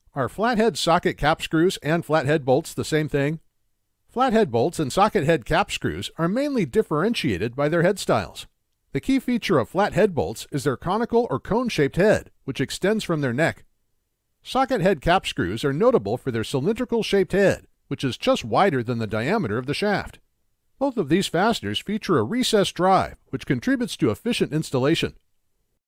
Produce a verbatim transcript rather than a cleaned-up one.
Are flathead socket cap screws and flathead bolts the same thing? Flathead bolts and socket head cap screws are mainly differentiated by their head styles. The key feature of flathead bolts is their conical or cone-shaped head, which extends from their neck. Socket head cap screws are notable for their cylindrical-shaped head, which is just wider than the diameter of the shaft. Both of these fasteners feature a recessed drive, which contributes to efficient installation.